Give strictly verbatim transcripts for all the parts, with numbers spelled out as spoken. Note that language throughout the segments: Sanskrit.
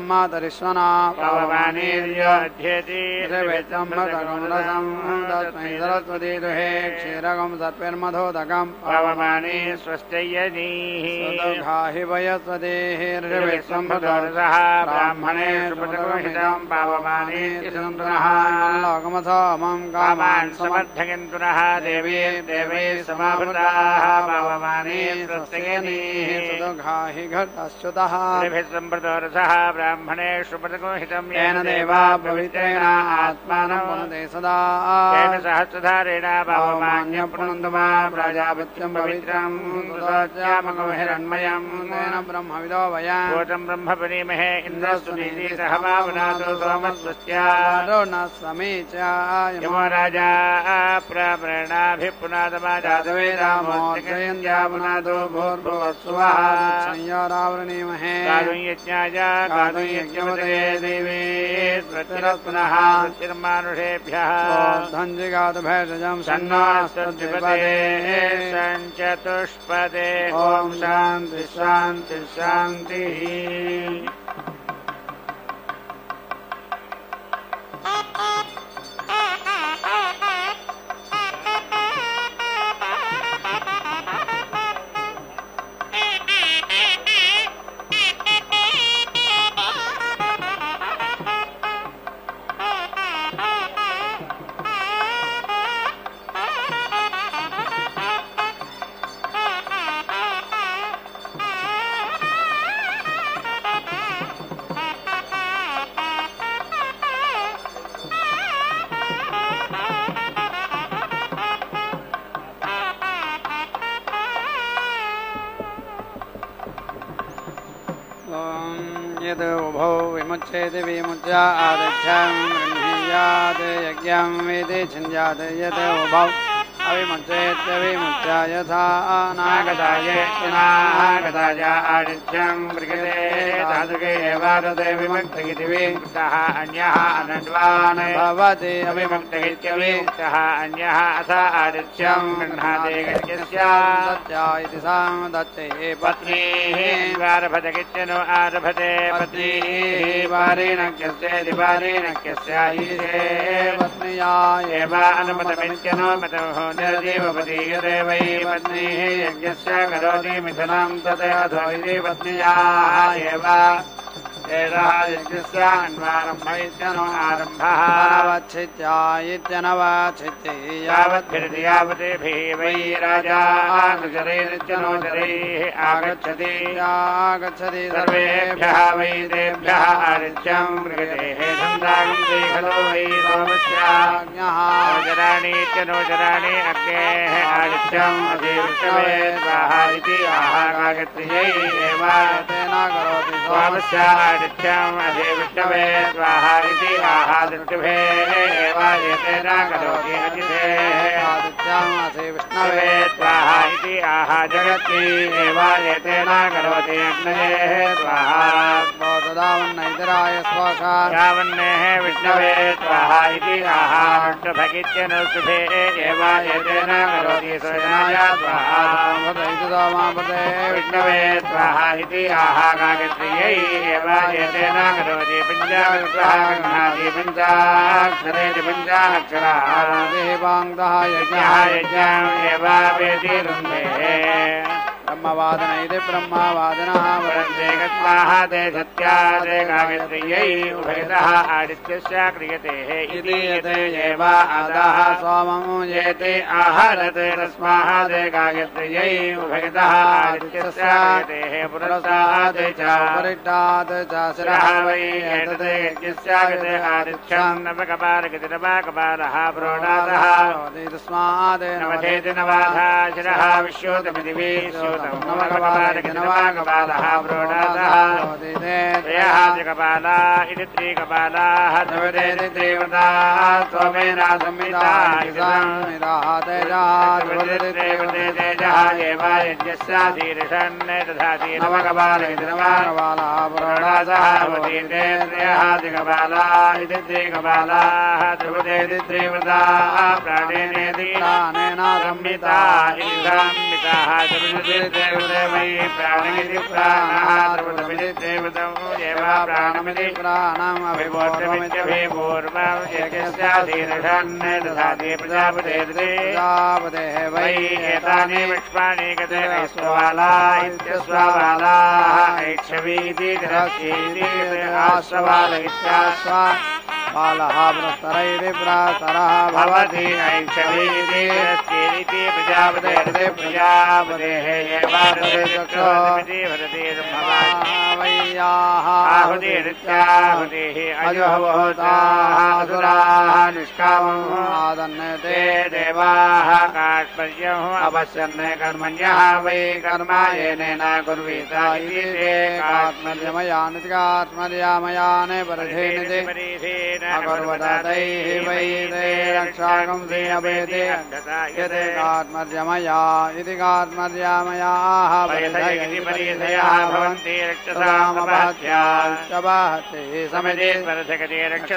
मातरिश्वना पवमानीर्योध्येति ऋवेत्सम्मतगुणरसं तस्मै सरस्वती दुहे क्षीरकं सर्पिर्मधोदकम् पवमानी स्वस्त्ययनीः सुदुघाहि वयस्वतीः ऋवेत्सम्मतोरसः ब्राह्मणेषु पदगोहितं पवमानीति सन्तुनः लोकमसोमं कामान् समर्थयन्तु नः देवी देवी समावृताः पवमानी स्वस्त्ययनीः सुदुघाहि घटश्च्युतः ऋभिस्सम्प्रतोरसः ब्राह्मणेषु पदगोहितं येन देवा पवित्रेण आत्मानं पुनते सदा तेन सहस्रधारेण पवमान्यं पुनन्तु मा प्रजापत्यं पवित्रं सुतोच्यामकमहिरण्मयं तेन ब्रह्मविदो वयं भूतं ब्रह्मपरीमहे इन्द्रस्तु नीति सह मा पुनातो सोमस्वस्त्या न समीच यमो राजा प्रवृणाभिपुनादमा जातवे रामो जयन्त्या पुनातो भूर्भुवस्सुवः संयोरावृणीमहे कारुण्यज्ञाय कारुण्यज्ञवते देवी स्वस्तिरस्पुनः स्वस्तिर्मानुषेभ्यः धञ्जिगातभेषजं सन्नास्तद्विपदे सञ्चतुष्पदे ॐ शान्ति शान्ति शान्तिः यद् उभौ विमुच्येति विमुच्य आदच्छं गृह्णीयात् यज्ञं वेदे छिन्द्यात् यद् उभौ अविमुच्येत्यविमुच्य यथा नागतायेनागताय आदित्यं गृह्यते तादृगे एव तद् विमुक्तः इति विमुक्तः अन्यः अनन्वान् भवति अविमुक्तः इत्यविमुक्तः अन्यः अथ आदित्यं गृह्णाति गत्यस्य दत्त्या इति सामदत्ते पत्नीः आरभते आरभते पत्नीः वारेणक्यस्येति वारेणक्यस्य पत्न्या एव अनुमतमित्यनो मतः देवपतीयते वै पत्नीः यज्ञस्य करोति मिथुनं तदधो इति पत्न्याः एव एषः यज्ञस्य अन्वारम्भ इत्यनो आरम्भः अनवच्छित्या इत्यनवच्छित्यै यावद्भिर्ति यावतेभिः वै राजा अनुचरैरित्यनुचरैः आगच्छति आगच्छति सर्वेभ्यः वै तेभ्यः आदित्यं गृहतेः छन्दागन्ते खलु वै सोमस्याज्ञः नोचराणीत्यनोचराणि अग्नेः आदित्यम् अधिविष्णवे स्वाहा इति आहागायत्र्यै एव तेन करोति सोमस्य आदित्यम् अधिविष्णवे स्वाहा इति आहादिष्टिभेः एव एतेन करोति अतिथेः आदित्यम् अधिविष्णवे स्वाहा इति आहा जगति एव एतेन करोति अग्नयेः स्वाहा तदावन्नैतराय स्वाहा यावन्नेः विष्णवे स्वाहा इति आहा भगित्यनुष्ठुभे एव एतेन करोति सोजनाय स्वाहा विष्णवे स्वाहा इति आहा गायत्र्यै एव एतेन करोति पञ्चाक्षराणि पञ्चाक्षरेति पञ्चाक्षराः देवाङ्गः यज्ञः यज्ञम् एव वेति रुन्धेः ब्रह्मवादनैति ब्रह्मवादनः वरन्ते गत्वाः ते सत्यादे गायत्र्यै उभयतः आदित्यस्य क्रियते इति यते एव अधः सोमं येते आहरते तस्मादे गायत्र्यै उभयतः आदित्यस्य क्रियते पुरस्तात् च परिष्टात् च शिरः वै एतते यज्ञस्य गते आदित्यं नवकपालगति नवकपालः प्रोढातः तस्माद् नवधेति नवाधा शिरः विश्वोतमिति विश्वोतम् नवकपालगति नवकपालः प्रोढातः त्रयः त्रिकपाला इति त्रिकपालाः द्रविडेति त्रिवृताः सोमेन संहिताः तेजः एव यज्ञस्य शीर्षन् दधाति नवकपालगति नवकपालः प्रोढातः भवति त्रयः त्रिकपालाः इति त्रिकपालाः द्रविडेति त्रिवृताः प्राणेनेति प्राणेन संहिता पिताः द्रविणदेवते वै प्राणमिति प्राणः द्रविणमिति देवतं देवा प्राणमिति प्राणम् अभिपूर्वमित्यभिपूर्वम् एकस्याधीरषन्ने दधाति प्रजापते प्रजापतेः वै एतानि विश्वानि गते वैश्ववाला इत्यस्वावालाः ऐक्षवीति तिरस्येति आश्ववाल इत्याश्वा बालः प्रस्तरैति प्रास्तरः भवति ऐक्षवीति तिरस्येति प्रजापतेर्थे प्रजापतेः एवादृक्षोमिति भरति वैयाः आहुतिरित्याहुतिः अजुहवहुताः असुराः निष्कामम् आदन्यते देवाः कार्पण्यम् अपश्यन् कर्मण्यः वै कर्म येनेन कुर्वीत इति ते कार्त्मर्यमयानिति कार्त्मर्यामयाने परिधेनिति अकुर्वत तैः वै ते रक्षाकं ते अपेते यते कार्त्मर्यमया इति कार्त्मर्यामयाः परिधयः भवन्ति रक्षसामपहत्याश्चबहते समिति स्पर्शकते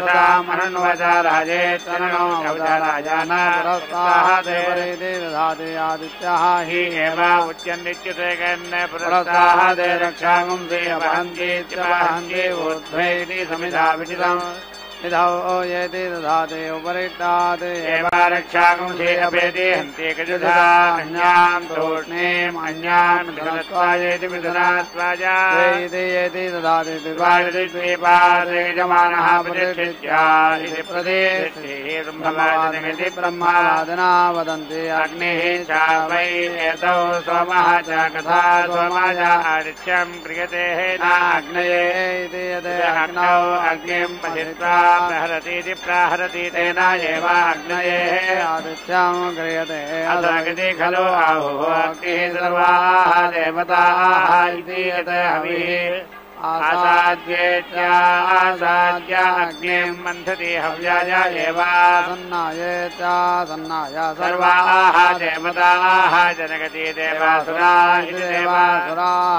रक्षसामनन्वचाराजेत्तनो अवचाराजाना पुरस्ताः देवरेति दधाति आदित्याः हि एव उच्यन्निच्युते कन्न पुरस्ताः ते रक्षागुं ते अपहन्तीत्यपहन्ति ऊर्ध्वेति समिधा विदितम् विधौ येति दधाते उपरिष्टात् एव रक्षागुं ते अपेति हन्ति कजुधा अन्याम् तूष्णीम् अन्यान् मिथुनत्वायेति मिथुनात्वाजा इति येति दधाति द्विपादिति द्वीपात् यजमानः प्रतिष्ठित्या इति प्रतिष्ठिः ब्रह्मवादिनिमिति ब्रह्मवादिना वदन्ति अग्निः च वै एतौ सोमः च कथा सोमाय आदित्यम् क्रियते न अग्नये इति यत् अग्नौ अग्निम् पठित्वा प्रहरतीति प्राहरति तेन एव अग्नयेः आदित्यं क्रियते अथागति खलु आहुः अग्निः सर्वाः देवताः इति यत् हविः आसाद्येच आसाद्य अग्निं मन्थति हव्याय एव सन्नायेच सन्नाय सर्वाः देवताः जनगति देवासुरा इति देवासुराः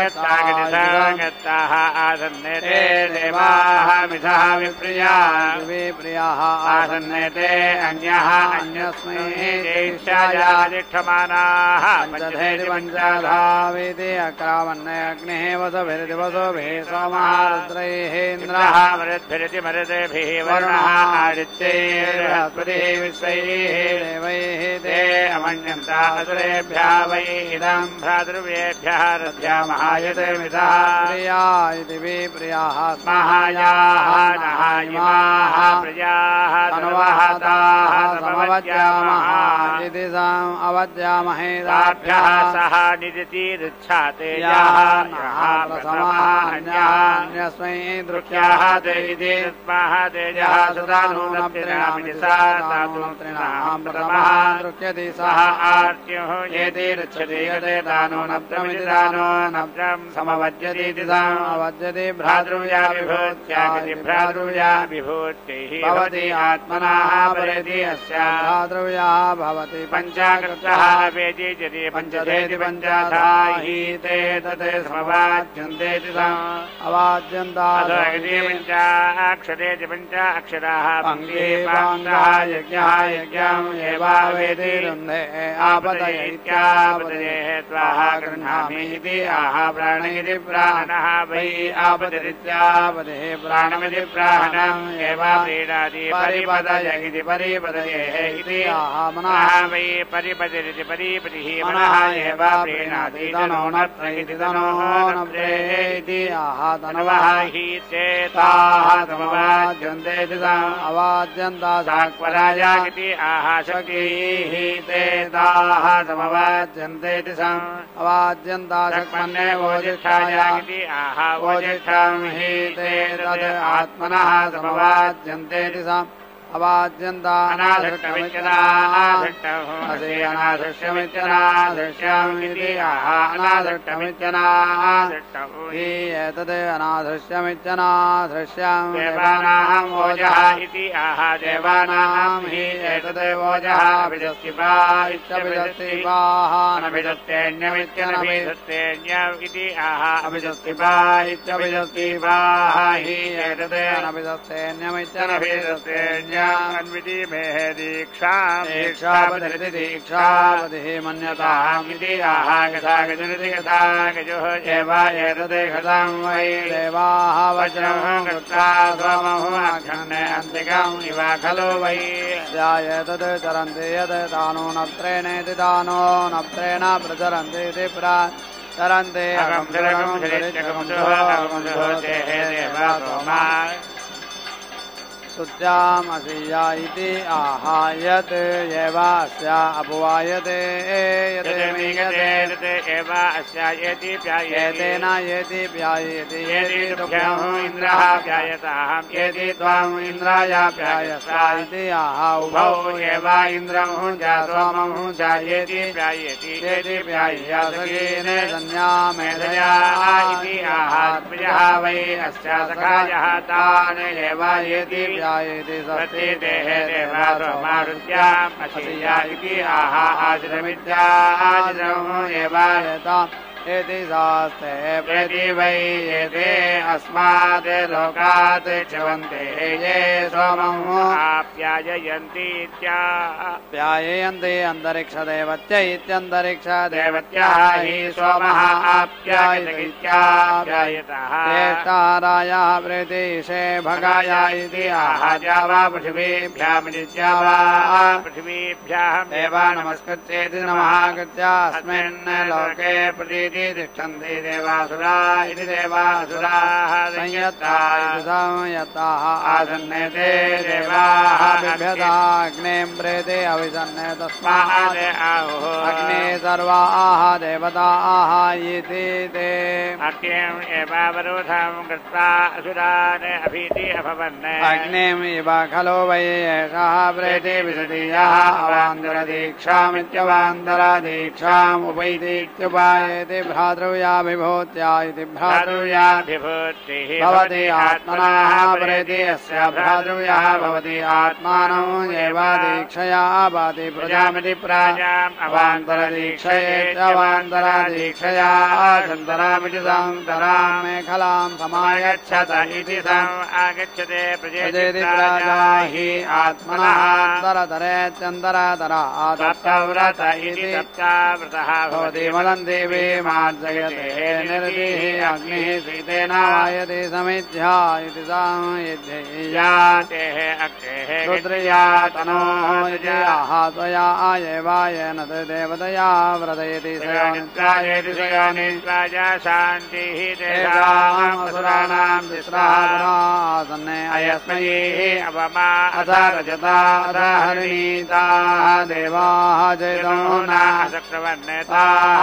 संयत्ताः आसन्नेते देवाः मिथः विप्रियाः विप्रियाः आसन्नेते अन्यः अन्यस्मै ज्येष्ठायाधिष्ठमानाः पञ्चधेति पञ्चधावेति अक्रावन्ने अग्निः वसभिर्दिवसो सोमहारुद्रैः इन्द्रः मरुद्भिरिति मरुदेभिः वरुणः आदित्यैर्बृहस्पतिः विश्वैः देवैः ते अमन्यन्त असुरेभ्यः वै इदम् भ्रातृव्येभ्यः रथ्यामः यतमितः प्रिया इति विप्रियाः स्महायाः नः इमाः प्रजाः तनुवहताः समवद्यामः इति सम् अवद्यामहे ताभ्यः सह निजतिरुच्छाते याः नः प्रथमः अन्यान्यस्मै दृक्याः ते इति तस्माः तेजः सुदानूनप्त्रिणामिति सा तातूनप्त्रिणाम् प्रथमः दृक्यति सः आर्त्युः येति ऋच्छति यते दानूनप्त्रमिति दानूनप्त्रम् समवज्यतीति समवज्यति भ्रातृव्या विभूत्यागति भ्रातृव्या विभूतिः भवति आत्मनः परेति अस्या भ्रातृव्या भवति पञ्चाकृतः अपेति यदि पञ्चधेति पञ्चधा हि ते तत् समवाच्यन्ते अवाद्यन्तादि पञ्चाक्षरेति पञ्च अक्षराः पङ्क्तिः पाङ्गः यज्ञः यज्ञम् एवावेति रुन्धे आपतय इत्यापतयेः त्वाः गृह्णामि इति आह प्राण इति प्राणः वै आपतिरित्यापतेः प्राणमिति प्राणम् एवा प्रीणाति परिपदय इति परिपदयेः इति आह मनः वै परिपतिरिति परिपतिः मनः एवा प्रीणाति तनो नत्र इति तनो नप्रे इति आह तनवः हि चेताः समवाद्यन्ते अवाद्यन्ता साक्वराया इति आह शक्तिः तेताः समवाद्यन्ते अवाद्यन्ता शक्मन्ये वोजिष्ठाया इति आह वोजिष्ठं हि ते तद् आत्मनः समवाद्यन्ते अवाद्यन्ता अनाधृष्टमित्यनाधृष्टमसि अनाधृष्टमित्यनाधृष्टम् इति आह अनाधृष्टमित्यनाधृष्टम् हि एतद् अनाधृष्टमित्यनाधृष्टम् देवानां वोजः इति आह देवानां हि एतद् वोजः अभिदस्तिपा इत्यभिदस्तिपाः अनभिदस्तेऽन्यमित्यनभिदस्तेऽन्यम् इति आह अभिदस्तिपा इत्यभिदस्तिपाः हि एतद् अनभिदस्तेऽन्यमित्यनभिदस्तेऽन्यम् अन्वितिमेः दीक्षाम् दीक्षापतिरिति दीक्षापतिः मन्यताम् इति आह यथा गजनिति यथा गजुः एव एतदे गतां वै देवाः वज्रं कृत्वा सोमहुमाघ्नन्ने अन्तिकम् इव खलु वै एतद् चरन्ति यत् दानो नप्त्रेणेति दानो नप्त्रेण प्रचरन्ति इति प्रचरन्ति शुच्यामसीया इति आहायत् एव अस्य अपुवायते यते एव अस्य येति प्यायेतेन येति प्यायेति येति तुभ्यः इन्द्रः प्यायताम् येति त्वाम् इन्द्राय प्यायसा इति आह उभौ एव इन्द्रं च सोमं च येति प्यायेति येति प्याय्यासकेन संज्ञा मेधया इति आह द्विजः वै अस्य सखायः तान् एव येति प्यायेति सति देहे देवा सोमारुत्याम् असीया इति आह आश्रमित्याश्रमो एव एति शास्त्रे प्रति वै एते अस्मात् लोकात् च्यवन्ते ये सोमम् आप्याययन्ति प्याययन्ति अन्तरिक्षदेवत्य इत्यन्तरिक्षदेवत्याः हि सोमः आप्यायित्याप्यायतः ज्येष्ठारायाः प्रीतिशे भगाय इति आह वा पृथिवीभ्यामित्या वा पृथिवीभ्याम् एव नमस्कृत्येति नमः कृत्य अस्मिन् लोके प्रतीति तिष्ठन्ति देवासुरा इति देवासुराः संयत्ताः आसन्ने ते देवाः बिभ्यताग्नें प्रेते अविसन्ने तस्मात् आहुः अग्ने सर्वाः देवताः इति ते अग्निम् एव अवरोधं कृत्वा असुरान् अभीति अभवन् अग्निम् इव खलु वै एषः प्रेते विशतीयः अवान्तरदीक्षामित्यवान्तरदीक्षाम् उपैतीत्युपायेति भ्रातृव्या विभूत्या इति भ्रातृव्या विभूतिः भवति आत्मनः प्रेति अस्य भ्रातृव्यः भवति आत्मानौ एव दीक्षया भाति प्रजामिति प्राजाम् अवान्तरदीक्षयेत्यवान्तरदीक्षया सन्तरामिति सन्तराम् मेखलां समागच्छत इति सम् आगच्छते प्रजेति प्राजा हि आत्मनः अन्तरतरेत्यन्तरतरा तप्तव्रत इति तप्तव्रतः भवति वदन्ति मार्जयते निर्दिः अग्निः सीतेन वायते समिध्या इति यातेः अग्नेः रुद्रया तनोः आह त्वया आयेवायेन देवतया व्रतयति सयानित्रायेति सयानित्राया शान्तिः तेषाम् असुराणां तिस्रासन्ने अयस्मयेः अवमा अथ रजता अथ हरिणीताः देवाः चेतो न चक्रवर्णेताः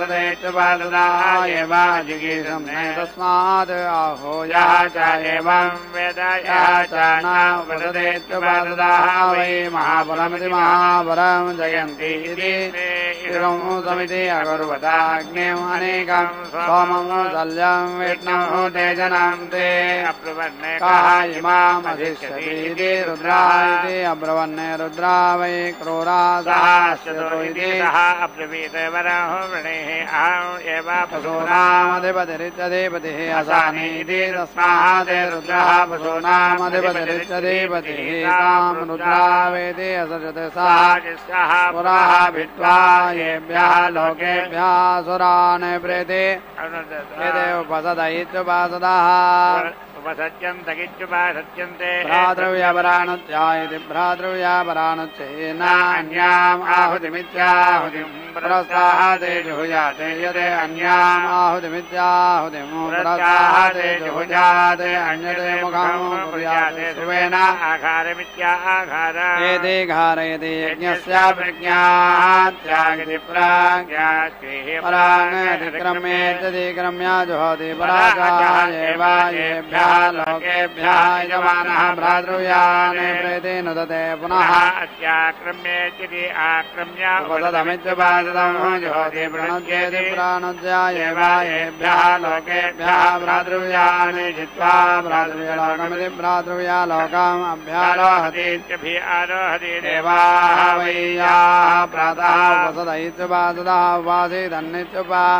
एव जिगीषम्ने तस्मात् आहो यः च एवं वेद यः च न वदतेत्युपाददाः वै महाबलमिति महाबलं जयन्ति इति समिति अकुर्वताग्निम् अनेकं सोमं शल्यं विष्णुः तेजनं ते अब्रवन्ने कः इमामधिष्यति इति रुद्राः इति अब्रवन्ने रुद्रा वै क्रूरा सहस्रतो इति सः अब्रवीत वरः वृणेः अहम् एव पशूनामधिपतिरित्यधिपतिः असानीति तस्मात् रुद्रः पशूनामधिपतिरित्यधिपतिः ताम् रुद्रा वेति असजते सा पुरः भित्त्वा येभ्यः लोकेभ्यः सुरान् प्रेते एते उपसद इत्युपासदः उपसत्यन्त इत्युपासत्यन्ते भ्रातृव्यपरानुत्या इति भ्रातृव्यपरानुच्चेन अन्याम् आहुतिमित्याहुतिम् पुरस्ताहते जुहुयाते यते अन्याम् आहुतिमित्याहुतिम् पुरस्ताहते जुहुयाते अन्यते मुखम् कुर्याते शिवेन आघारमित्याघार एते घारयति यज्ञस्य प्रज्ञात्यागिति प्राज्ञास्तिः पराङ्गतिक्रम्येत्यतिक्रम्य जुहोति परागायेव येभ्यः लोकेभ्यः यजमानः भ्रातृव्यान् प्रेते नुदते पुनः अत्याक्रम्येत्यति आक्रम्य उपसदमित्युपासदं जुहोति प्रणुद्येति प्राणुज्या एव येभ्यः लोकेभ्यः भ्रातृव्यान् जित्वा भ्रातृव्यलोकमिति भ्रातृव्यलोकम् अभ्यारोहति आरोहति देवाः वै याः प्रातः उपसद इत्युपासदः उपासीदन्नित्युपा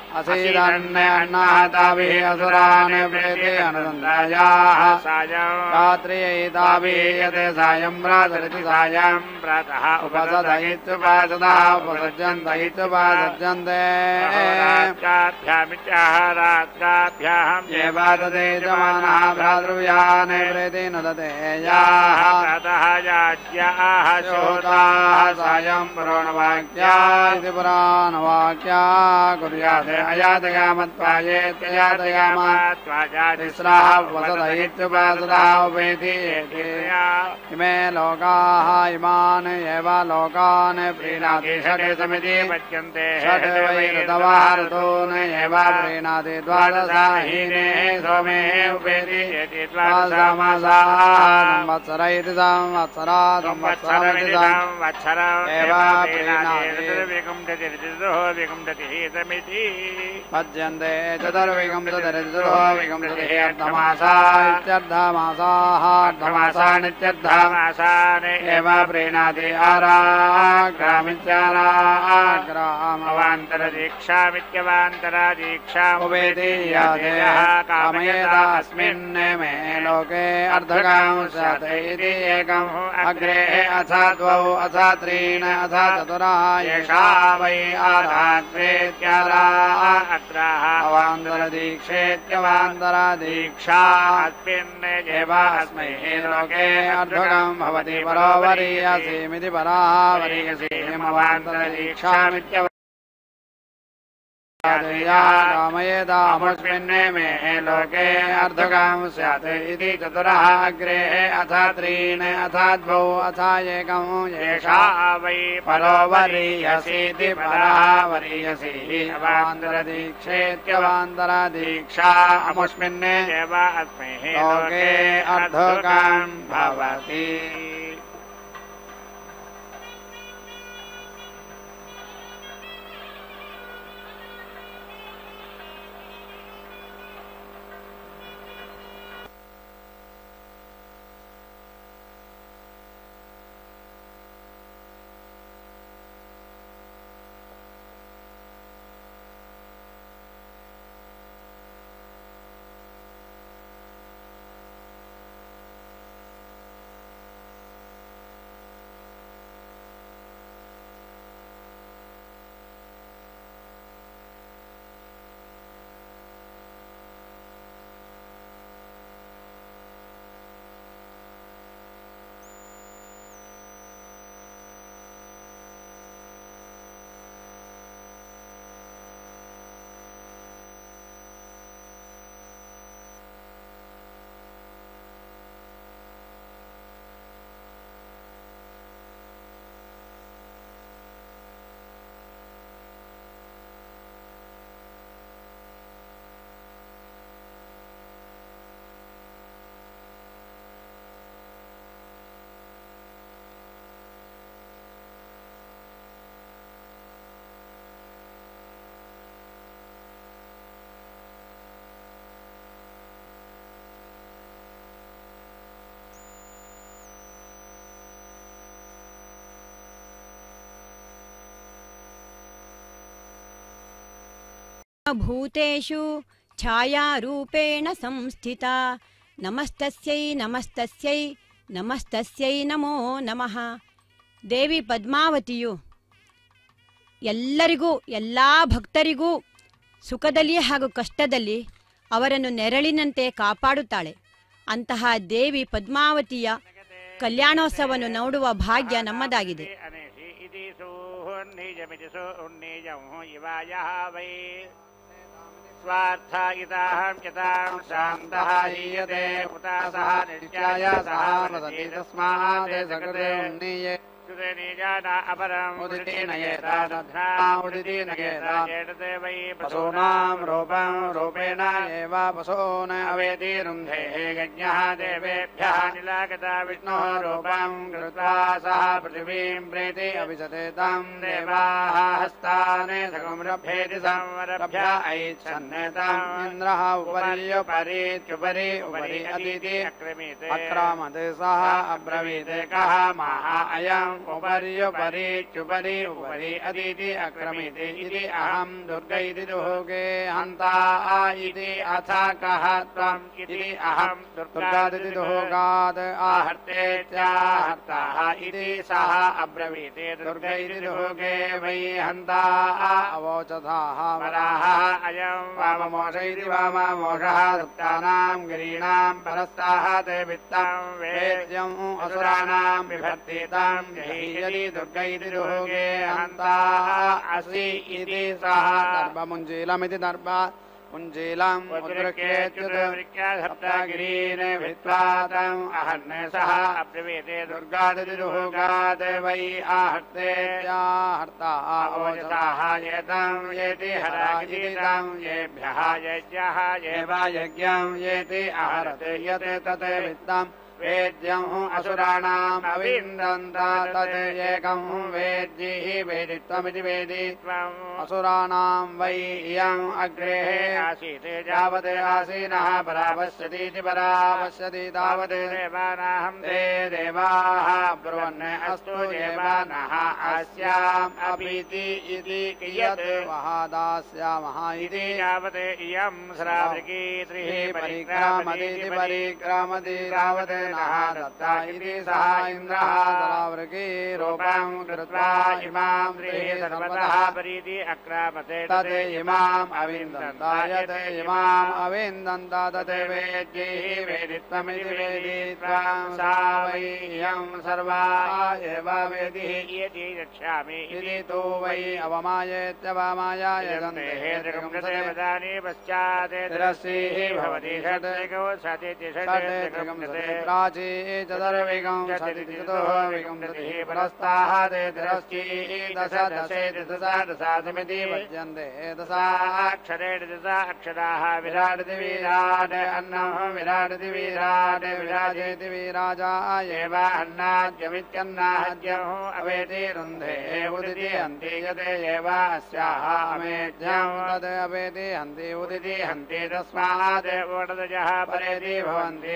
असीदन्ने अन्नाताभिः असुरान् प्रेते अनुसन्धायाः रात्रियैताभिः यते सायं प्रातरिति सायं प्रातः उपसदयित्युपासदा उपसज्जन्त इत्युपासज्जन्ते रात्राभ्यामित्याह रात्राभ्याम् एवादते यजमानः भ्रातृव्यान् प्रेते न दते याः प्रातः याज्ञाः श्रोताः सायं पुराणवाक्या इति पुराणवाक्या कुर्यात् अयातयामत्वायेत्ययातयामत्वाजातिस्राः वसद इत्युपासदा उपेति इमे लोकाः इमान् एव लोकान् प्रीणाति षट् समिति पच्यन्ते षट् वै ऋतवः ऋतून् एव प्रीणाति द्वादशाहीने सोमे उपेति द्वादशमासाः संवत्सर इति संवत्सरा संवत्सरमिति संवत्सरम् एव प्रीणाति विकुण्ठतिः समिति पद्यन्ते चतुर्विंशतिर्चतुर्ः विंशतिः अर्धमासा इत्यर्धमासाः अर्धमासान् इत्यर्धमासान् एव प्रीणाति आराग्रामित्याराग्राम अवान्तरदीक्षामित्यवान्तरादीक्षाम् उपेति यादेयः कामयेता अस्मिन् मे लोके अर्धकांशत् इति एकम् अग्रे अथ द्वौ अथ त्रीन् अथ चतुरः एषा वै आरात्रेत्यारा अत्राः अवान्तरदीक्षेत्यवान्तरादीक्षा अस्मिन् एव अस्मै लोके अर्धकम् भवति परो वरीयसीमिति पराः वरीयसीमवान्तरदीक्षामित्यव कामयेतामस्मिन् मे लोके अर्धकम् स्यात् इति चतुरः अग्रे अथ त्रीन् अथ द्वौ अथ एकम् एषा वै परो वरीयसीति परः वरीयसी अवान्तरदीक्षेत्यवान्तरदीक्षा अमुष्मिन् एव अस्मै लोके अर्धकम् भवति भूतेषु छायारूपेण संस्थिता नमस्तस्यै नमस्तस्यै नमस्तस्यै नमो नमः. ದೇವಿ ಪದ್ಮಾವತಿಯು ಎಲ್ಲರಿಗೂ ಎಲ್ಲ ಭಕ್ತರಿಗೂ ಸುಖದಲ್ಲಿ ಹಾಗೂ ಕಷ್ಟದಲ್ಲಿ ಅವರನ್ನು ನೆರಳಿನಂತೆ ಕಾಪಾಡುತ್ತಾಳೆ. ಅಂತಹ ದೇವಿ ಪದ್ಮಾವತಿಯ ಕಲ್ಯಾಣೋತ್ಸವವನ್ನು ನೋಡುವ ಭಾಗ್ಯ ನಮ್ಮದಾಗಿದೆ. स्वार्थ इताहं चितां शान्तः हीयते उतासः नित्याय सः वदति तस्मात् सकृते उन्नीये सुते निजाना अपरम् उदिति नयेता दध्ना उदिति नयेता चेतते वै पशूनां रूपं रूपेण एव पशून् अवेति रुन्धे यज्ञः देवेभ्यः निलागता विष्णोः रूपं कृत्वा सः पृथिवीं प्रेति अभिसते तं देवाः हस्तान् सकंरभ्येति संरभ्य ऐच्छन्नतम् इन्द्रः उपर्युपरीत्युपरि उपरि अदिति अक्रमीते अक्रामते सः अब्रवीते कः महा अयम् उपर्युपरि चुपरि उपरि अदिति अक्रमिति इति अहं दुर्ग इति दुहोगे हन्ता इति अथ कः त्वम् इति अहं दुर्गादिति दुहोगात् आहर्तेत्याहर्ताः इति सः अब्रवीति दुर्ग इति दुहोगे वै हन्ता अवोचथाः वराः अयं वाममोष इति वाममोषः दृप्तानां गिरीणां परस्ताः ते वित्तं वेद्यम् असुराणां विभर्तितां यदि दुर्ग इति दुहोगे हन्ता असि इति सः दर्भमुञ्जीलमिति दर्भ मुञ्जीलम् उद्रक्येत्युदवृक्याधप्तागिरीन् भित्त्वा तम् अहर्णे सः अब्रवीते दुर्गादिति दुहोगात् वै आहर्तेत्याहर्ता ओजसाः येतम् येति हरागिरितम् येभ्यः यज्ञः ये वा यज्ञम् येति आहरते यत् तत् वित्तम् वेद्यम् असुराणाम् अविन्दन्त तत् एकम् वेद्यैः वेदित्वमिति वेदित्वम् असुराणाम् वै इयम् अग्रे आसीत् यावत् आसीनः परापश्यतीति परापश्यति तावत् देवानाहम् ते देवाः ब्रुवन् अस्तु देवानः अस्याम् अपीति इति कियत् वहादास्यामः इति यावत् इयम् श्रावृकी त्रिः परिक्रामतीति परिक्रामति तावत् दत्ता इति सः इन्द्रः सलावृकी रूपम् कृत्वा इमाम् त्रिः सर्वतः परीति अक्रामते तत् इमाम् अविन्दन्त यत् इमाम् अविन्दन्त तत् वेद्यैः वेदित्वमिति वेदित्वा सा वै इयम् सर्वा एव वेदिः इति रक्ष्यामि इति तु वै अवमायेत्यवमायाय गन्धेः त्रिगुंसदेवतानि पश्चात् तिरस्सीः भवति षड्गौ सतीति षड्गुंसते प्राची चतुर्विगं सतिति चतुर्विगंसतिः परस्ताः ते तिरस्ची दश दशेति दशा दशासमिति वज्यन्ते दशाक्षरेण दशा अक्षराः विराटति विराट अन्नः विराटति विराट विराजेति विराजा एव अन्नाद्यमित्यन्नाद्यः अवेति रुन्धे उदिति हन्ति यते एव अस्याः अमेध्यं तद् अवेति हन्ति उदिति हन्ति तस्मात् ओषधयः परेति भवन्ति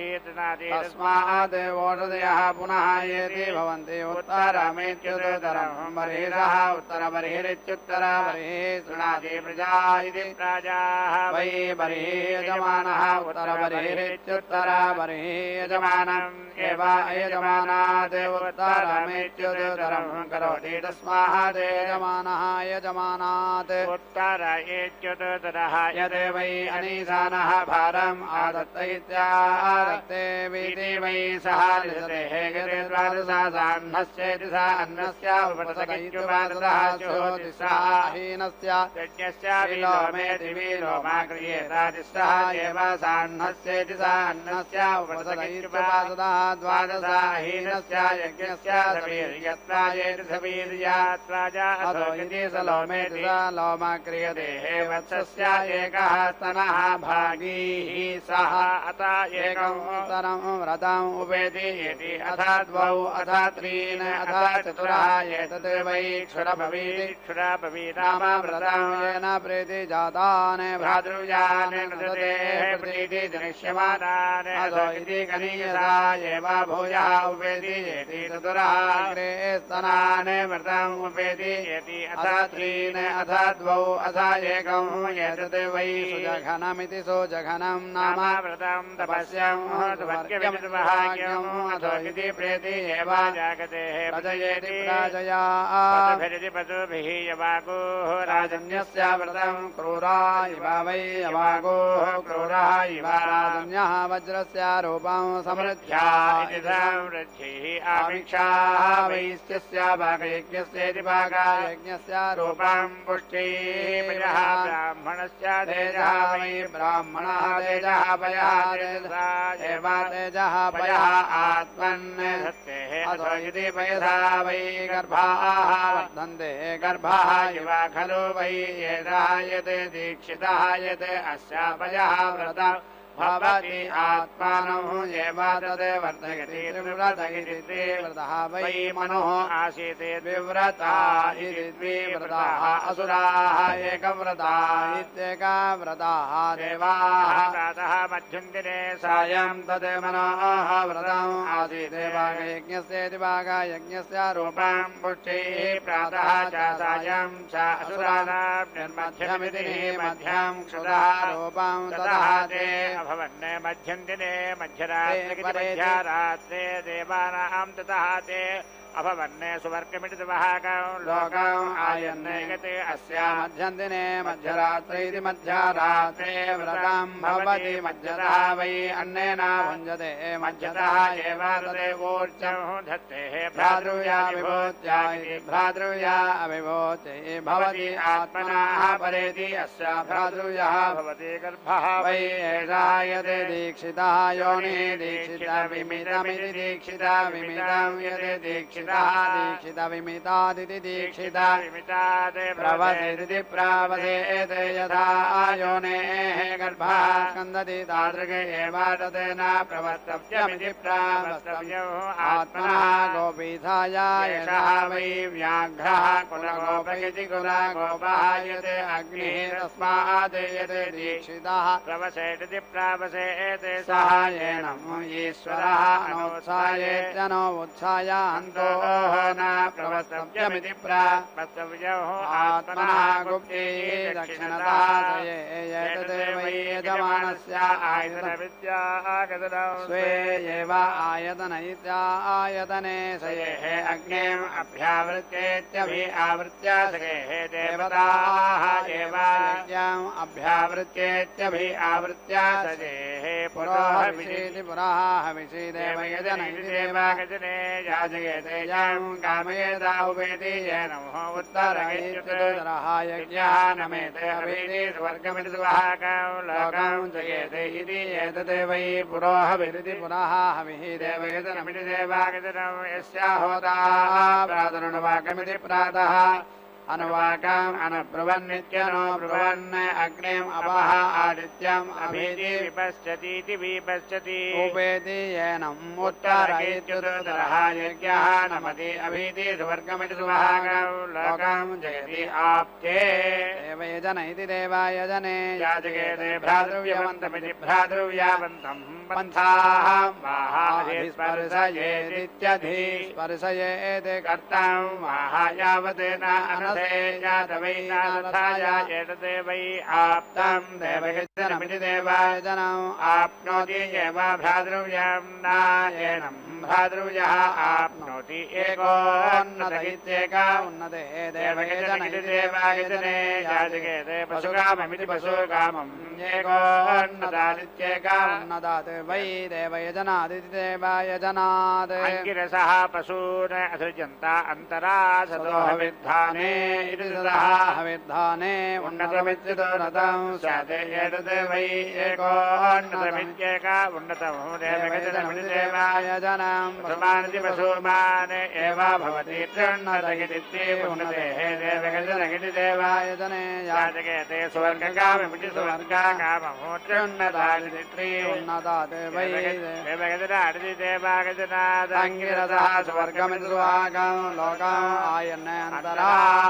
तस्मात् ओषधयः पुनः येति भवन्ति उत्तरमेत्युत्तरम् बर्हिरः उत्तरबर्हिरित्युत्तरबर्हिः शृणाति प्रजा इति प्रजाः वै बर्हिः यजमानः उत्तरबर्हिरित्युत्तरबर्हिः यजमानम् एव यजमानात् उत्तरमेत्युत्तरम् करोति तस्मात् यजमानः यजमानात् उत्तर इत्युत्तरः यद् वै अनीशानः भारम् आदत्त इत्यादत्ते वीति वै सः लिखतेः गते द्वादशान्नस्येति सा अन्नस्य उपसकैत्युपादतः ज्योतिषः हीनस्य यज्ञस्य विलोमेति विलोमा क्रियेतादिष्टः एव सान्नस्येति सा अन्नस्य उपसकैत्युपादतः द्वादशा हीनस्य यज्ञस्य सवीर्यत्वायेति सवीर्यात्वाजा अथो यदि स लोमेति स लोमा क्रियतेः वत्सस्य एकः स्तनः भागीः सः अत एकम् उत्तरम् व्रतम् उपेति इति अथ द्वौ अथ त्रीन् अथ चतुरः एतत् वै क्षुरभवीति क्षुरभवीताम व्रतम् येन प्रीति जातान् भ्रातृव्यान् कृते प्रीति जनिष्यमानान् अथो इति कनीयसा एव भूयः उपेति इति चतुरः अग्रे स्तनान् व्रतम् उपेति इति अथ त्रीन् अथ द्वौ अथ एकम् एतत् वै सुजघनमिति सुजघनम् नाम व्रतम् तपस्यम् तपस्यमिद्वहाग्यम् अथो इति प्रेति एव जागतेः प्रजयेति प्राजया पशुभिरिति पशुभिः यवागोः राजन्यस्य व्रतम् क्रूरा इव वै यवागोः क्रूरः इव राजन्यः वज्रस्य रूपम् समृद्ध्या इति समृद्धिः आमिक्षाः वैश्यस्य भागयज्ञस्येति भागयज्ञस्य रूपम् पुष्टिः पयः ब्राह्मणस्य तेजः वै ब्राह्मणः तेजः पयः एव तेजः पयः आत्मन् सत्तेः अथो यदि पयसा वै गर्भाः वर्धन्ते गर्भाः इव खलु वै एतः यत् दीक्षितः यत् अस्य पयः व्रत भवति आत्मानः एव तदे वर्धयति त्रिव्रतगिति त्रिव्रतः वै मनुः आसीत् विव्रता इति द्विव्रताः असुराः एकव्रताः इत्येकव्रताः देवाः प्रातः मध्युन्दिने सायं तदे मनोः व्रतम् आसीत् भागयज्ञस्य भागयज्ञस्य रूपं पुष्टिः प्रातः च सायं च असुराणां निर्मध्यमिति मध्यं क्षुधः रूपं ततः ते अभवन् मध्यन्दिने मध्यरात्रि मध्यरात्रे देवानां ततः ते अभवन् सुवर्गमिति भागं लोकम् आयन्ने गते अस्य मध्यन्दिने मध्यरात्रि इति मध्यरात्रे व्रतं भवति मध्यतः वै अन्नेन भुञ्जते मध्यतः एव तदेवोर्जं धत्ते भ्रातृया विभूत्या इति भ्रातृया अविभूतिः भवति आत्मनः परेति अस्य भ्रातृयः भवति गर्भः वै एषः यदि दीक्षितः योनिः दीक्षितविमितमिति दीक्षितविमितं यदि दीक्षितः दीक्षित विमितादिति दीक्षित विमितात् प्रवसेदिति प्रवसेते यथा योनेः गर्भः स्कन्दति तादृगे एव तदेन प्रवर्तव्यमिति प्रवर्तव्यम् आत्मनः गोपीठाय एषः वै व्याघ्रः कुलगोपयति कुलगोपः यते अग्निः तस्मात् यते दीक्षितः प्रवसेदिति प्रवसेते सः येनम् ईश्वरः अनोत्सायेत्यनोत्साय अन्तो न प्रवस्तव्यमिति प्रवस्तव्यः आत्मनः गुप्ते दक्षिणतः एतत् वै यजमानस्य आयतनविद्यागतनौ स्वे एव आयतन इत्यायतने सयेः अग्निम् अभ्यावृत्येत्यभि आवृत्य सयेः देवताः एव यज्ञम् अभ्यावृत्येत्यभि आवृत्य सयेः पुरोहविषीति पुरः हविषि देवयजन इति देवागजने याजयते यं कामयेता उपेति येन उत्तरः यज्ञः नमेते अभीति स्वर्गमिति सुभागं लोकं जयेते इति एतत् वै पुरोहविरिति पुरः हविः देवयजनमिति देवागजनं यस्य होताः प्रातरुणवाकमिति प्रातः अनुवाकम् अनुब्रुवन्नित्यनो ब्रुवन् अग्निम् अपः आदित्यम् अभीति विपश्यतीति विपश्यति उपेति येनम् उत्तरः यज्ञः नमति अभीति सुवर्गमिति सुभागं लोकं जयति आप्ते देवयजन इति देवायजने याजयेते भ्रातृव्यवन्तमिति भ्रातृव्यावन्तम् पन्थाः स्पर्शयेदित्यधि स्पर्शयेते कर्तम् यावत् न एतदे वै आप्तं देवयजनमिति देवायजनम् आप्नोति एव भ्रातृव्यं न येनं भ्रातृव्यः आप्नोति एकोन्नत इत्येक उन्नते देवयजन इति देवायजने याजयेते पशुकाममिति पशुकामम् एकोन्नतादित्येक उन्नतात् वै देवयजनादिति देवायजनात् अङ्गिरसः पशून् असृजन्त अन्तरा सतो विद्धाने इति सदः हविद्धाने उन्नतमित्युतो नतं स्यात् एतत् वै एकोन्नतमित्येक उन्नतं देवयजनमिति देवायजनं पशुमानिति पशुमान् एव भवति त्र्युन्नत इति उन्नतेः देवयजन इति देवायजने याजयेते स्वर्गकाममिति स्वर्गकामम् त्र्युन्नतादिति त्रिउन्नतात् वै देवयजनादिति देवायजनात् अङ्गिरसः स्वर्गमिति सुभागं लोकम् आयन्ने अन्तरा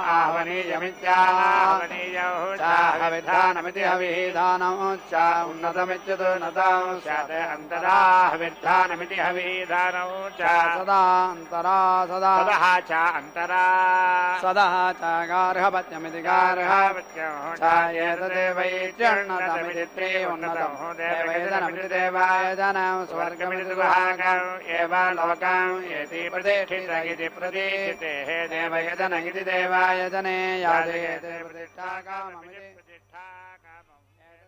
आहवनीयमित्याहवनीयमिति हविधानम् च उन्नतमित्युतो नतं स्यात् अन्तरा हविधानमिति हविधानम् च सदा अन्तरा सदा सदः च अन्तरा सदः च गार्हपत्यमिति गार्हपत्यम् च एतत् वै त्र्युन्नतमिति त्रिउन्नतं देवयजनमिति देवायजनं स्वर्गमिति सुभागम् एव लोकम् एति प्रतिष्ठित इति प्रतिष्ठितेः देवयजन इति देवायजने याजयेते प्रतिष्ठाकाममिति प्रतिष्ठाकामम्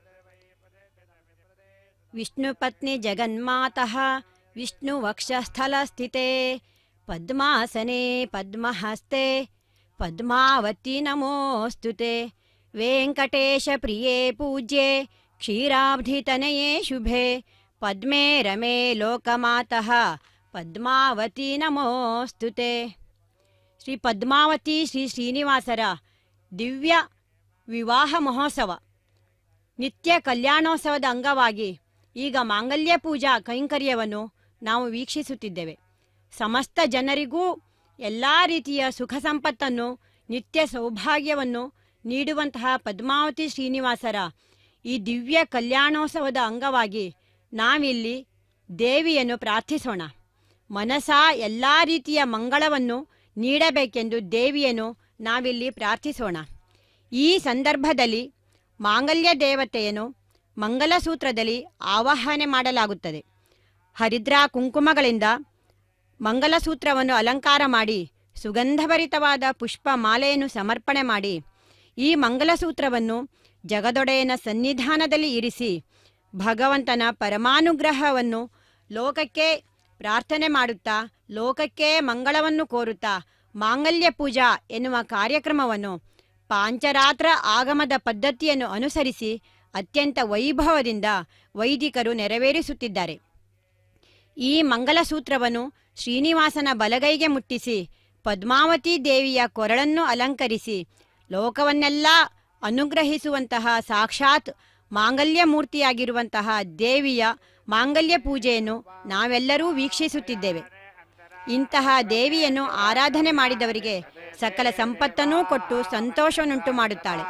विष्णुपत्नी जगन्मातः विष्णुवक्षस्थलस्थिते पद्मासने पद्महस्ते पद्मावती नमोऽस्तुते वेङ्कटेशप्रिये पूज्ये क्षीराब्धितनये शुभे पद्मे रमे लोकमातः पद्मावती नमोऽस्तुते. ಶ್ರೀ ಪದ್ಮಾವತಿ ಶ್ರೀ ಶ್ರೀನಿವಾಸರ ದಿವ್ಯ ವಿವಾಹ ಮಹೋತ್ಸವ ನಿತ್ಯ ಕಲ್ಯಾಣೋತ್ಸವದ ಅಂಗವಾಗಿ ಈಗ ಮಾಂಗಲ್ಯ ಪೂಜಾ ಕೈಂಕರ್ಯವನ್ನು ನಾವು ವೀಕ್ಷಿಸುತ್ತಿದ್ದೇವೆ. ಸಮಸ್ತ ಜನರಿಗೂ ಎಲ್ಲ ರೀತಿಯ ಸುಖ ಸಂಪತ್ತನ್ನು, ನಿತ್ಯ ಸೌಭಾಗ್ಯವನ್ನು ನೀಡುವಂತಹ ಪದ್ಮಾವತಿ ಶ್ರೀನಿವಾಸರ ಈ ದಿವ್ಯ ಕಲ್ಯಾಣೋತ್ಸವದ ಅಂಗವಾಗಿ ನಾವಿಲ್ಲಿ ದೇವಿಯನ್ನು ಪ್ರಾರ್ಥಿಸೋಣ. ಮನಸ ಎಲ್ಲ ರೀತಿಯ ಮಂಗಳವನ್ನು ನೀಡಬೇಕೆಂದು ದೇವಿಯನ್ನು ನಾವಿಲ್ಲಿ ಪ್ರಾರ್ಥಿಸೋಣ. ಈ ಸಂದರ್ಭದಲ್ಲಿ ಮಾಂಗಲ್ಯ ದೇವತೆಯನ್ನು ಮಂಗಲಸೂತ್ರದಲ್ಲಿ ಆವಾಹನೆ ಮಾಡಲಾಗುತ್ತದೆ. ಹರಿದ್ರಾ ಕುಂಕುಮಗಳಿಂದ ಮಂಗಲಸೂತ್ರವನ್ನು ಅಲಂಕಾರ ಮಾಡಿ ಸುಗಂಧಭರಿತವಾದ ಪುಷ್ಪ ಮಾಲೆಯನ್ನು ಸಮರ್ಪಣೆ ಮಾಡಿ ಈ ಮಂಗಲಸೂತ್ರವನ್ನು ಜಗದೊಡೆಯನ ಸನ್ನಿಧಾನದಲ್ಲಿ ಇರಿಸಿ ಭಗವಂತನ ಪರಮಾನುಗ್ರಹವನ್ನು ಲೋಕಕ್ಕೆ ಪ್ರಾರ್ಥನೆ ಮಾಡುತ್ತಾ, ಲೋಕಕ್ಕೆ ಮಂಗಳವನ್ನು ಕೋರುತ್ತಾ ಮಾಂಗಲ್ಯ ಪೂಜಾ ಎನ್ನುವ ಕಾರ್ಯಕ್ರಮವನ್ನು ಪಾಂಚರಾತ್ರ ಆಗಮದ ಪದ್ಧತಿಯನ್ನು ಅನುಸರಿಸಿ ಅತ್ಯಂತ ವೈಭವದಿಂದ ವೈದಿಕರು ನೆರವೇರಿಸುತ್ತಿದ್ದಾರೆ. ಈ ಮಂಗಲಸೂತ್ರವನ್ನು ಶ್ರೀನಿವಾಸನ ಬಲಗೈಗೆ ಮುಟ್ಟಿಸಿ ಪದ್ಮಾವತಿ ದೇವಿಯ ಕೊರಳನ್ನು ಅಲಂಕರಿಸಿ ಲೋಕವನ್ನೆಲ್ಲ ಅನುಗ್ರಹಿಸುವಂತಹ ಸಾಕ್ಷಾತ್ ಮಾಂಗಲ್ಯ ಮೂರ್ತಿಯಾಗಿರುವಂತಹ ದೇವಿಯ ಮಾಂಗಲ್ಯ ಪೂಜೆಯನ್ನು ನಾವೆಲ್ಲರೂ ವೀಕ್ಷಿಸುತ್ತಿದ್ದೇವೆ. ಇಂತಹ ದೇವಿಯನ್ನು ಆರಾಧನೆ ಮಾಡಿದವರಿಗೆ ಸಕಲ ಸಂಪತ್ತನ್ನೂ ಕೊಟ್ಟು ಸಂತೋಷವನ್ನುಂಟು ಮಾಡುತ್ತಾಳೆ.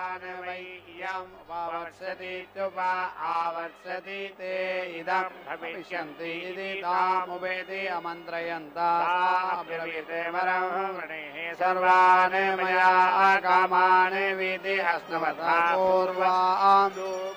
आवर्षति ते इदं भविष्यन्ति इति तामुपेति अमन्त्रयन्ताब्रवीते वरं वृणेः सर्वान् मया कामान् विधि अस्नवता पूर्वाम्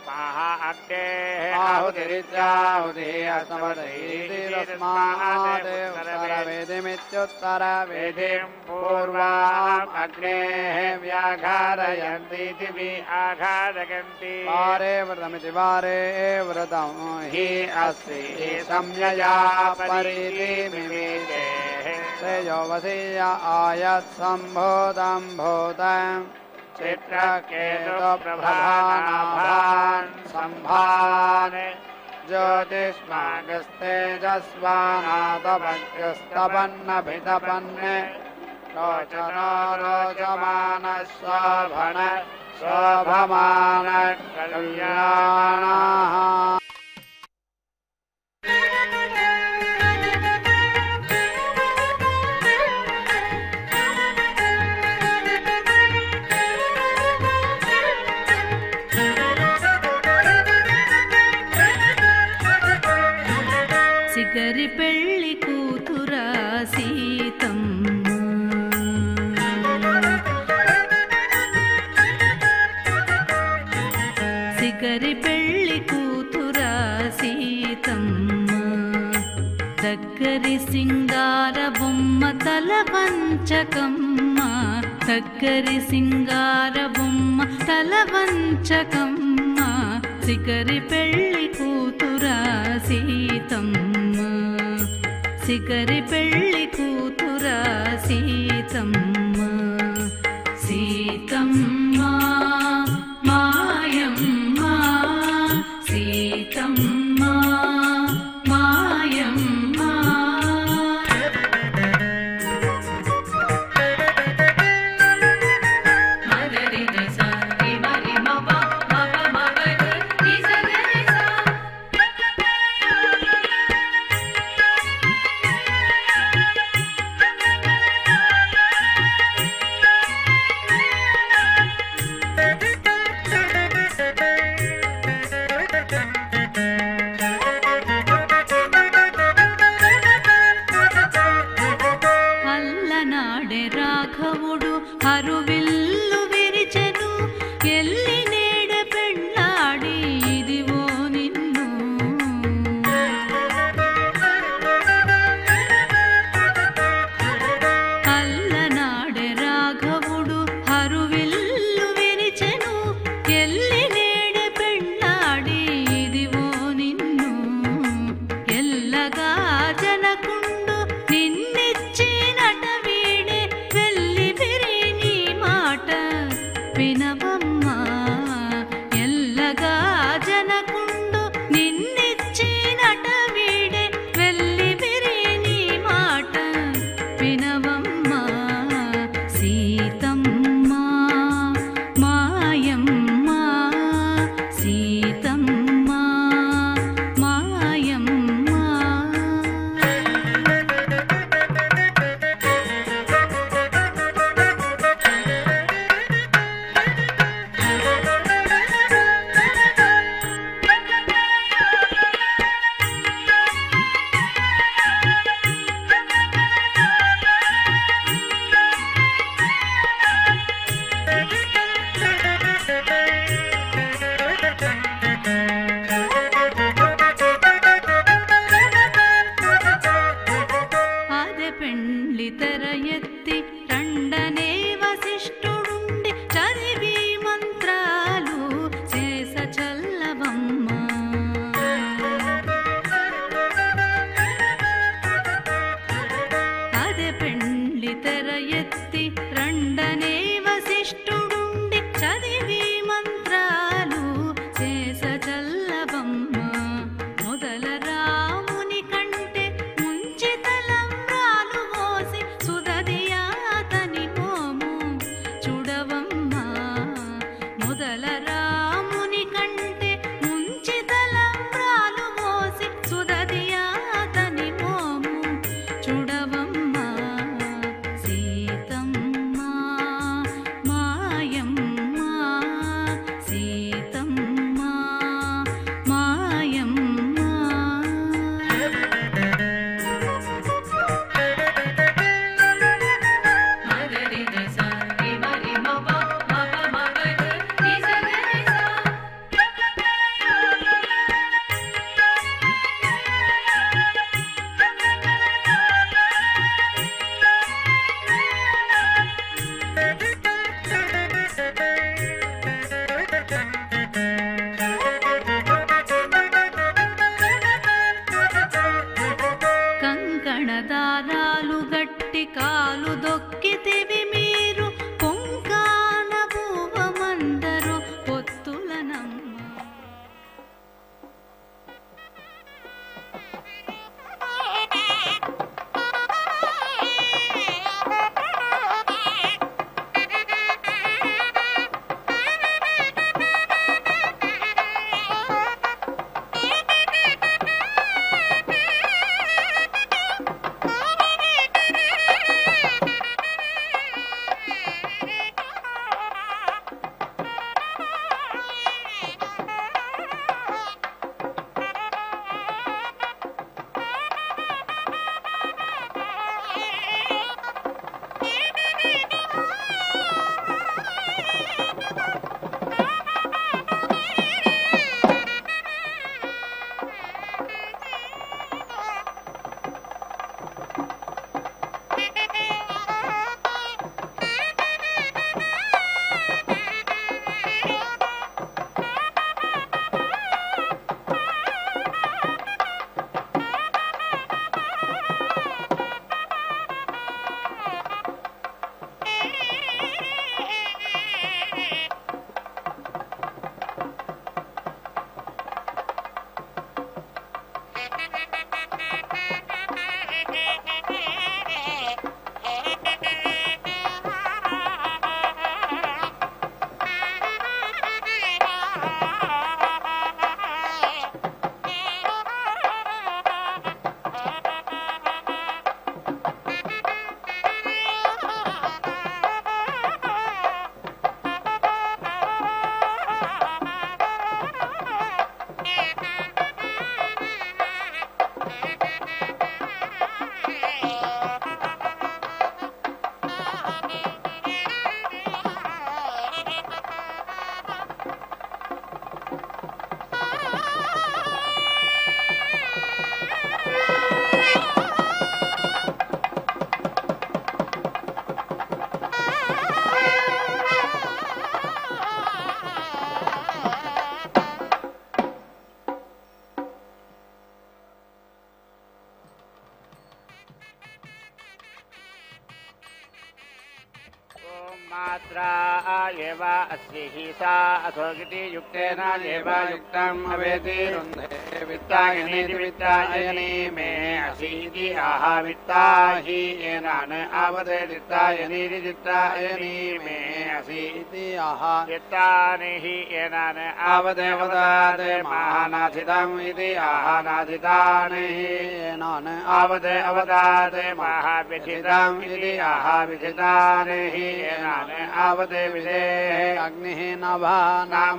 आहुतिरित्याहुतिः अस्नवतीति तस्मात् उत्तरवेदिमित्युत्तरवेदिं पूर्वाम् अग्नेः व्याघारयन्तीति व्याघारयन्ति वारे व्रतमिति वारे व्रतं हि अस्ति संयया परिमिते श्रेयो वसीय आयत् सम्भूतं भूतं चित्रकेतुप्रभानाभान् सम्भान् ज्योतिष्मागस्तेजस्वानातपग्रस्तपन्नभितपन् रोचनो रोचमानः शोभन शोभमान कल्याणः సిగరి పెళ్లి కూతురా సీతమ్మ, సిగరి పెళ్లి కూతురా సీతమ్మ, దగ్గరి సింగార బొమ్మ తల వంచకమ్మ, దగ్గరి సింగార బొమ్మ తల వంచకమ్మ, సిగరి పెళ్లి కూతురా సీతమ్మ, సిగరి పెళ్లి కూతురా సీతమ్మ. సీతమ్మ మాయమ్మ, సీతమ్మ మాయమ్మ. మగరి రస మరి మప మప మగరి నిసగరి స అల్లనాడే రాఘవుడు హరువిల్లు విరిచెను, ఎల్లి నేడ పెళ్ళాడి ఇదివో నిన్ను. అల్లనాడే రాఘవుడు హరువిల్లు విరిచెను, ఎల్లి నేడ పెళ్ళాడి ఇదివో నిన్ను. ఎల్లగా జనకుండు నిన్నిచ్చినట వీడే, వెళ్ళి విరి నీ మాట వినవమ్మా. ఎల్లగా జనకుండు నిన్నిచ్చినట వీడే, వెళ్ళి విరి నీ మాట వినవమ్మా. సీతమ్మ మాయమ్మ, युक्तेन एव युक्तम् अवेति रुन्धे वित्तायनी वित्तायनी मे असीति आह वित्ताहि एनान आवदे वित्तायनी वित्तायनी मे असीति आह वित्तानि हि एनान आवदे वदादे महानाथितम् इति आह नाथितानि हि एनान आवदे अवदादे महाविधितम् इति आह विधितानि हि एनान आवदे विधेः अग्निः नभः नाम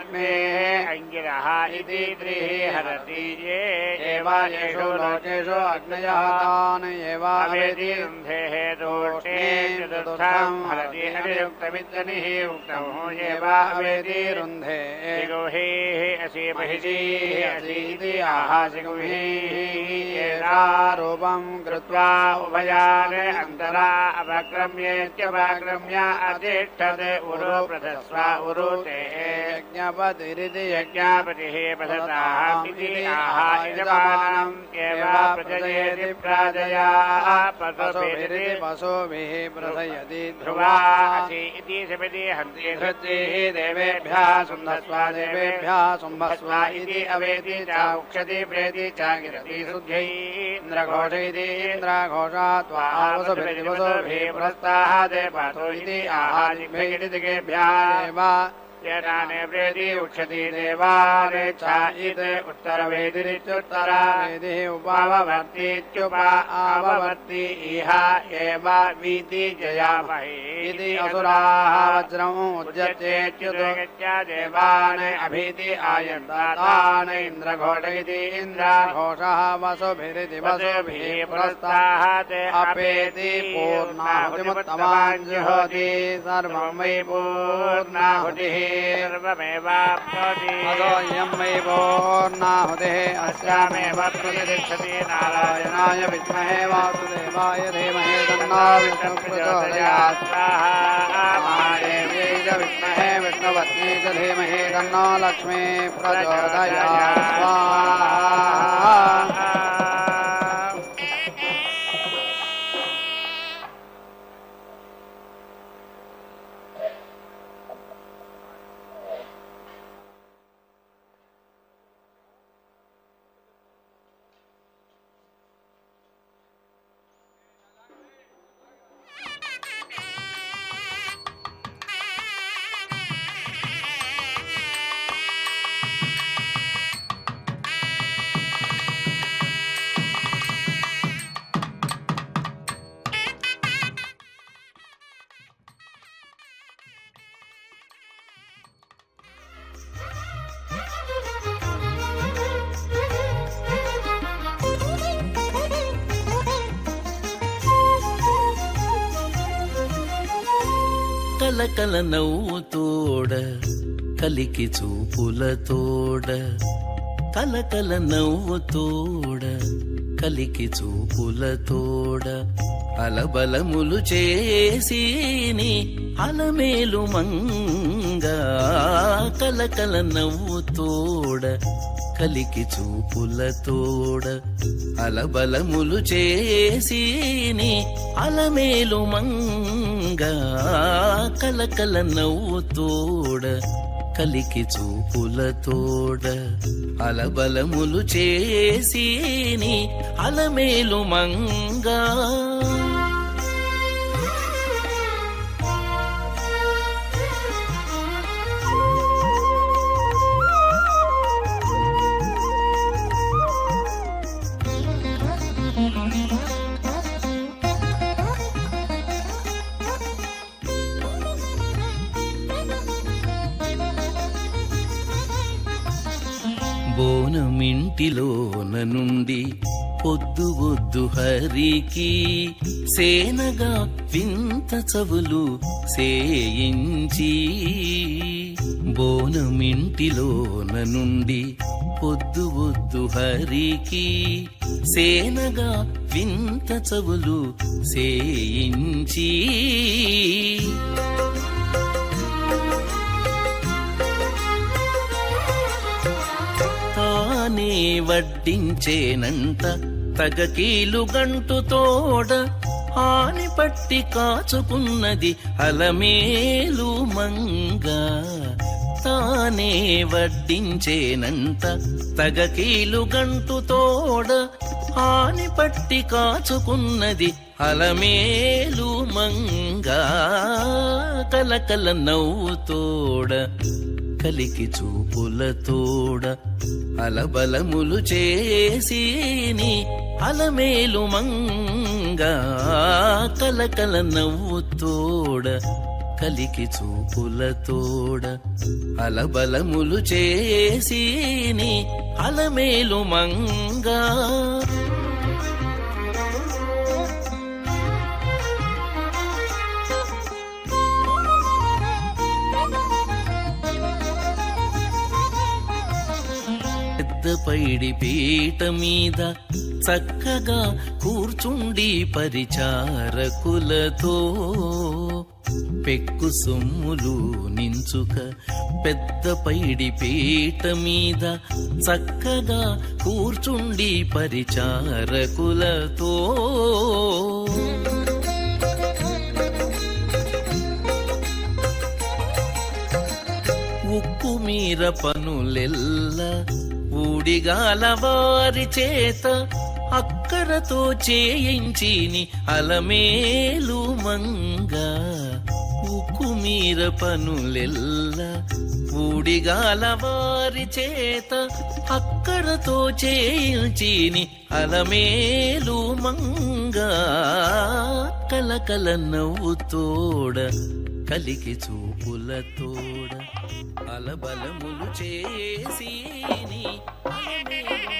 अग्नेः अङ्गिरः इति त्रिः हरति ये एव येषु लोकेषु अग्नयः तान् एव वेदि रुन्धेः दोषे चतुर्थम् हरति अभियुक्तमित्यनिः उक्तम् एव वेदि रुन्धे सिगुभिः असि महिषीः असीति आह सिगुभिः एतारूपम् कृत्वा उभयान् अन्तरा अवक्रम्येत्यवक्रम्य अधिष्ठते उरु प्रथस्व उरुते यज्ञपतिरिति यज्ञपतिः प्रसताः इति आह यजमानम् एव प्रजयति प्राजया पशुभिरिति पशुभिः प्रजयति ध्रुवा असि इति समिति हन्ति हृतिः देवेभ्यः शुम्भस्व देवेभ्यः शुम्भस्व इति अवेति च उक्षति प्रेति च गिरति शुद्ध्यै इन्द्रघोष इति इन्द्रघोषा त्वा वसुभिरिति वसुभिः पुरस्ताः देवतो इति आह जिह्वेभ्यः एव येनाने प्रेति उक्षति देवारे च इत उत्तरवेदिरित्युत्तरा वेदिः उपाववर्तीत्युप आववर्ति इह एव वीति जयामहि इति असुराः वज्रम् उद्यत्येत्युदगत्य देवान् अभीति आयन्तान् इन्द्रघोष इति इन्द्रघोषः वसुभिरिति वसुभिः पुरस्ताः ते अपेति पूर्णाहुतिमुत्तमान् जुहोति सर्वं वै पूर्णाहुतिः अदोऽयं वै पूर्णाहुतिः अस्यामेव प्रतिष्ठति नारायणाय विद्महे वासुदेवाय धीमहि तन्नो विष्णुः प्रचोदयात् महादेव्यै च विद्महे विष्णुपत्न्यै च धीमहि तन्नो लक्ष्मीः प्रचोदयात् स्वाहा। కలకల నవ్వుతోడ కలికి చూపులతోడ కలకల నవ్వుతోడ కలికి చూపులతోడ అలబలములు చేసిని అలమేలు మంగా కలకల నవ్వుతోడ కలికి చూపులతోడ అలబలములు చేసిని అలమేలు మంగా కలకల నవ్వుతోడ కలికి చూపులతోడ అలబలములు చేసిని అలమేలు మంగా బోనమింటిలోన నుండి పొద్దు వద్దు హరికి సేనగా వింత చవులు సేయించి బోనమింటిలోన నుండి పొద్దు వద్దు హరికి సేనగా వింత చవులు సేయించి తానే వడ్డించేనంట తగకీలు గంటు తోడ ఆని పట్టి కాచుకున్నది అలమేలు మంగ తానే వడ్డించేనంట తగకీలు గంటు తోడ ఆని పట్టి కాచుకున్నది అలమేలు మంగ కలకల నవ్వుతోడ కలికి చూపులతోడ అలబలములు చేసిని అలమేలు మంగ కలకల నవ్వుతోడ కలికి చూపులతోడ అలబలములు చేసిని అలమేలు మంగ పైడి పీట మీద చక్కగా కూర్చుండి పరిచారకులతో పెక్కు సొమ్ములు నించుక పెద్ద పైడి పీట మీద చక్కగా కూర్చుండి పరిచారకులతో ఉక్కు మీర పనులెల్ల ఊడిగాల వారి చేత అక్కరతో చేయించిని అలమేలు మంగ ఉక్కు మీర పనులెల్ల ఊడిగాల వారి చేత అక్కరతో చేయించిని అలమేలు మంగ కలకల నవ్వుతోడ కలికి చూపులతోడ అలబలములు చేసిని అలమేలు